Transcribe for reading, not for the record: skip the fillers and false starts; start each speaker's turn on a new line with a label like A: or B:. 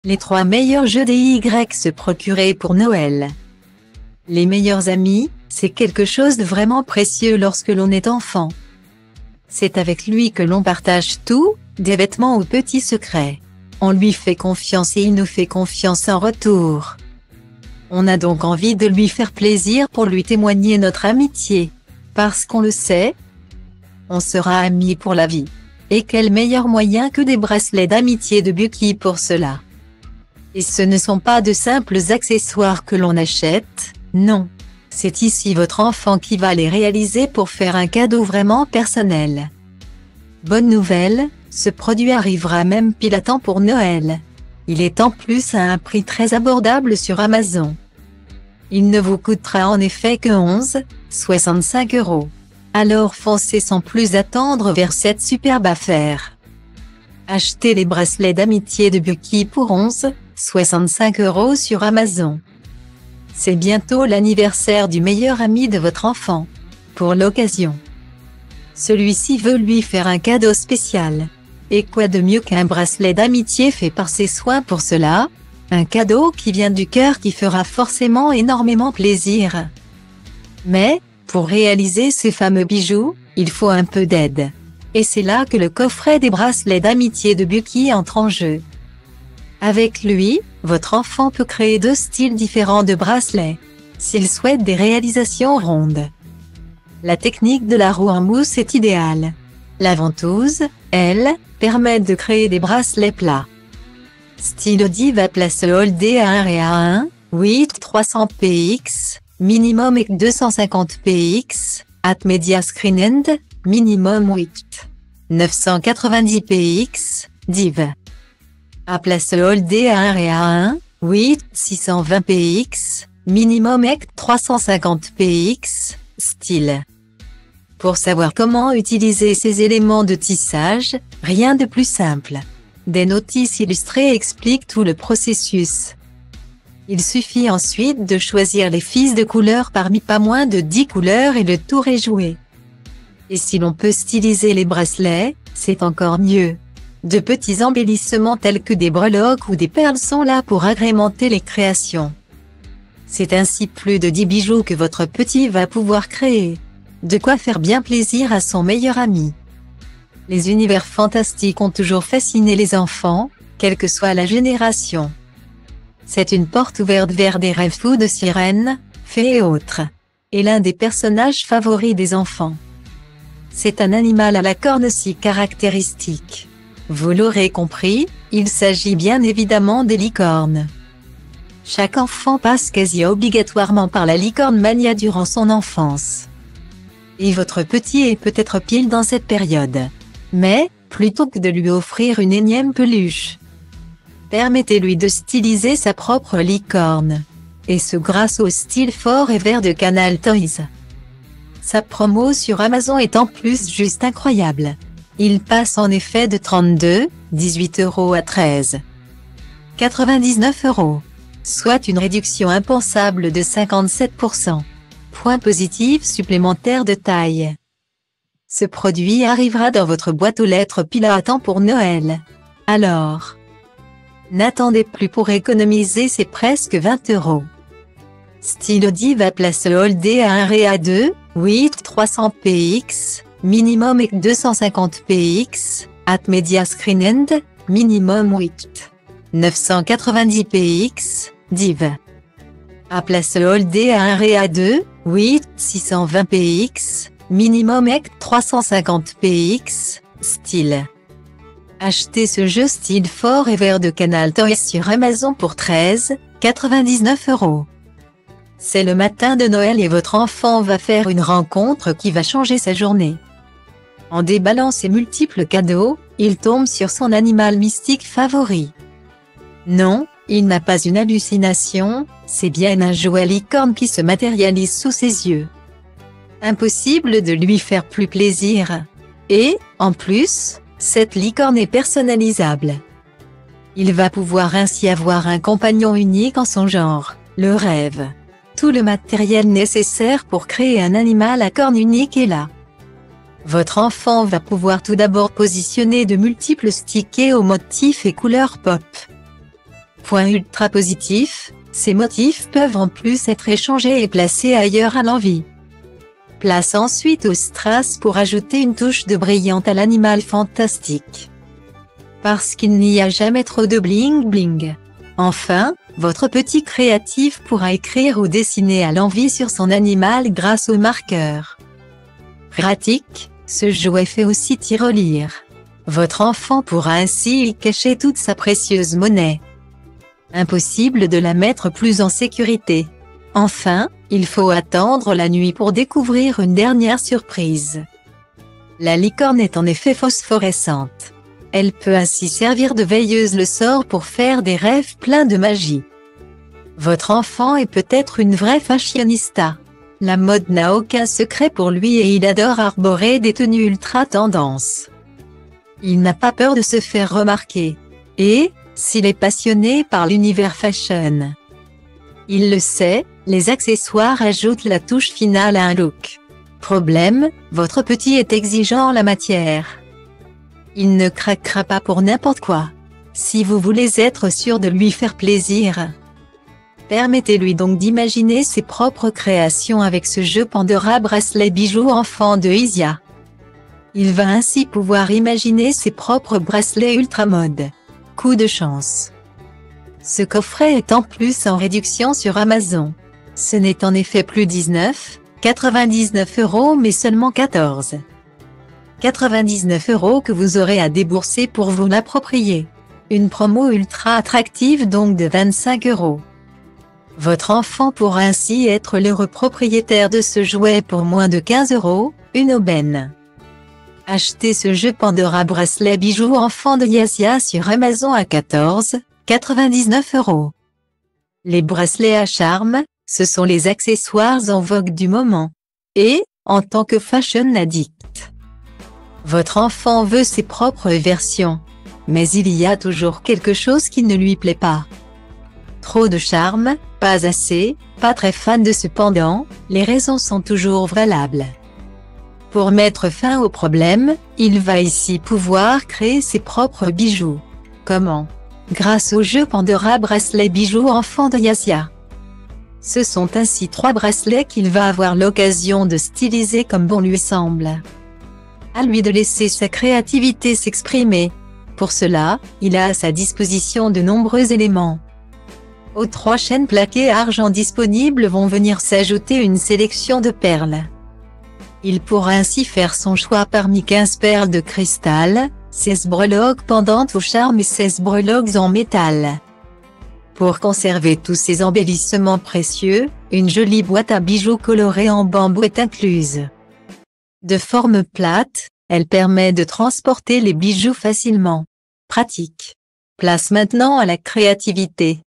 A: Les 3 meilleurs jeux DIY se procurer pour Noël. Les meilleurs amis, c'est quelque chose de vraiment précieux lorsque l'on est enfant. C'est avec lui que l'on partage tout, des vêtements aux petits secrets. On lui fait confiance et il nous fait confiance en retour. On a donc envie de lui faire plaisir pour lui témoigner notre amitié. Parce qu'on le sait, on sera amis pour la vie. Et quel meilleur moyen que des bracelets d'amitié de Bucky pour cela. Et ce ne sont pas de simples accessoires que l'on achète, non. C'est ici votre enfant qui va les réaliser pour faire un cadeau vraiment personnel. Bonne nouvelle, ce produit arrivera même pile à temps pour Noël. Il est en plus à un prix très abordable sur Amazon. Il ne vous coûtera en effet que 11,65 €. Alors foncez sans plus attendre vers cette superbe affaire. Achetez les bracelets d'amitié de Bucky pour 11,65 € sur Amazon. C'est bientôt l'anniversaire du meilleur ami de votre enfant. Pour l'occasion, celui-ci veut lui faire un cadeau spécial. Et quoi de mieux qu'un bracelet d'amitié fait par ses soins pour cela? Un cadeau qui vient du cœur qui fera forcément énormément plaisir. Mais, pour réaliser ces fameux bijoux, il faut un peu d'aide. Et c'est là que le coffret des bracelets d'amitié de Bucky entre en jeu. Avec lui, votre enfant peut créer 2 styles différents de bracelets, s'il souhaite des réalisations rondes. La technique de la roue en mousse est idéale. La ventouse, elle, permet de créer des bracelets plats. Style Diva Place Holdé A1 et A1, 8 300 px, minimum et 250 px, at media screen end, minimum 8 990 px, div. A Place Holdé A1 et A1, 8 620 px, minimum et 350 px, style. Pour savoir comment utiliser ces éléments de tissage, rien de plus simple. Des notices illustrées expliquent tout le processus. Il suffit ensuite de choisir les fils de couleurs parmi pas moins de 10 couleurs et le tour est joué. Et si l'on peut styliser les bracelets, c'est encore mieux. De petits embellissements tels que des breloques ou des perles sont là pour agrémenter les créations. C'est ainsi plus de 10 bijoux que votre petit va pouvoir créer. De quoi faire bien plaisir à son meilleur ami. Les univers fantastiques ont toujours fasciné les enfants, quelle que soit la génération. C'est une porte ouverte vers des rêves fous de sirènes, fées et autres. Et l'un des personnages favoris des enfants. C'est un animal à la corne si caractéristique. Vous l'aurez compris, il s'agit bien évidemment des licornes. Chaque enfant passe quasi obligatoirement par la licorne mania durant son enfance. Et votre petit est peut-être pile dans cette période. Mais, plutôt que de lui offrir une énième peluche, permettez-lui de styliser sa propre licorne. Et ce grâce au style fort et vert de Canal Toys. Sa promo sur Amazon est en plus juste incroyable. Il passe en effet de 32,18 € à 13,99 €. Soit une réduction impensable de 57%. Point positif supplémentaire de taille. Ce produit arrivera dans votre boîte aux lettres pile à temps pour Noël. Alors, n'attendez plus pour économiser ces presque 20 €. Style Diva Place Holdé A1 et A2, 8 300 px, minimum et 250 px, at media screen end, minimum 8 990 px, div. A Place Holdé A1 et A2, 8 620 px, minimum et 350 px, style. Achetez ce jeu style fort et vert de Canal Toys sur Amazon pour 13,99 €. C'est le matin de Noël et votre enfant va faire une rencontre qui va changer sa journée. En déballant ses multiples cadeaux, il tombe sur son animal mystique favori. Non, il n'a pas une hallucination, c'est bien un jouet licorne qui se matérialise sous ses yeux. Impossible de lui faire plus plaisir. Et, en plus, cette licorne est personnalisable. Il va pouvoir ainsi avoir un compagnon unique en son genre, le rêve. Tout le matériel nécessaire pour créer un animal à cornes unique est là. Votre enfant va pouvoir tout d'abord positionner de multiples stickers aux motifs et couleurs pop. Point ultra positif, ces motifs peuvent en plus être échangés et placés ailleurs à l'envie. Place ensuite au strass pour ajouter une touche de brillant à l'animal fantastique. Parce qu'il n'y a jamais trop de bling bling. Enfin, votre petit créatif pourra écrire ou dessiner à l'envie sur son animal grâce au marqueur. Pratique, ce jouet fait aussi tirelire. Votre enfant pourra ainsi y cacher toute sa précieuse monnaie. Impossible de la mettre plus en sécurité. Enfin, il faut attendre la nuit pour découvrir une dernière surprise. La licorne est en effet phosphorescente. Elle peut ainsi servir de veilleuse le sort pour faire des rêves pleins de magie. Votre enfant est peut-être une vraie fashionista. La mode n'a aucun secret pour lui et il adore arborer des tenues ultra tendance. Il n'a pas peur de se faire remarquer. Et, s'il est passionné par l'univers fashion, il le sait, les accessoires ajoutent la touche finale à un look. Problème, votre petit est exigeant en la matière. Il ne craquera pas pour n'importe quoi. Si vous voulez être sûr de lui faire plaisir, permettez-lui donc d'imaginer ses propres créations avec ce jeu Pandora bracelet bijoux enfant de Isia. Il va ainsi pouvoir imaginer ses propres bracelets ultra mode. Coup de chance. Ce coffret est en plus en réduction sur Amazon. Ce n'est en effet plus 19,99 € mais seulement 14,99 € que vous aurez à débourser pour vous l'approprier. Une promo ultra attractive donc de 25 €. Votre enfant pourra ainsi être l'heureux propriétaire de ce jouet pour moins de 15 €, une aubaine. Achetez ce jeu Pandora bracelet bijoux enfant de Yasia sur Amazon à 14,99 €. Les bracelets à charme, ce sont les accessoires en vogue du moment. Et, en tant que fashion addict, votre enfant veut ses propres versions. Mais il y a toujours quelque chose qui ne lui plaît pas. Trop de charme, pas assez, pas très fan de ce pendant, les raisons sont toujours valables. Pour mettre fin au problème, il va ici pouvoir créer ses propres bijoux. Comment? Grâce au jeu Pandora bracelet bijoux enfant de Yasia. Ce sont ainsi 3 bracelets qu'il va avoir l'occasion de styliser comme bon lui semble. À lui de laisser sa créativité s'exprimer. Pour cela, il a à sa disposition de nombreux éléments. Aux 3 chaînes plaquées argent disponibles vont venir s'ajouter une sélection de perles. Il pourra ainsi faire son choix parmi 15 perles de cristal, 16 breloques pendantes au charme et 16 breloques en métal. Pour conserver tous ces embellissements précieux, une jolie boîte à bijoux colorée en bambou est incluse. De forme plate, elle permet de transporter les bijoux facilement. Pratique. Place maintenant à la créativité.